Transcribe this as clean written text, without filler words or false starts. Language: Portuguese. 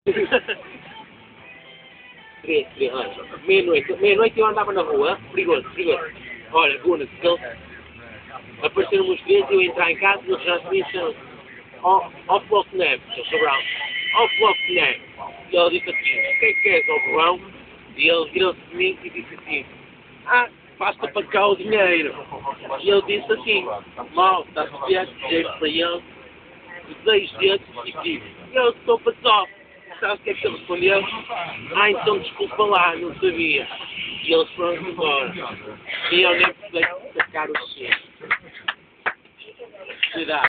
Três, olha. Meia-noite eu andava na rua, perigoso. Olha, Guna, se eles apareceram uns três, eu entrar em casa e eles já se disseram ao Floco Neves, ao Sobrão, ao Floco Neves. E ele disse assim, o que é que és, ao Sobrão? E ele virou-se de mim e disse assim, basta para cá o dinheiro. E ele disse assim, mal, está-se a virar dinheiro para ele, os 10 dedos e disse, eu estou para top. Sabe o que é que ele respondeu? Então desculpa lá, não sabia. E eles foram embora. E eu nem precisei sacar o cheiro.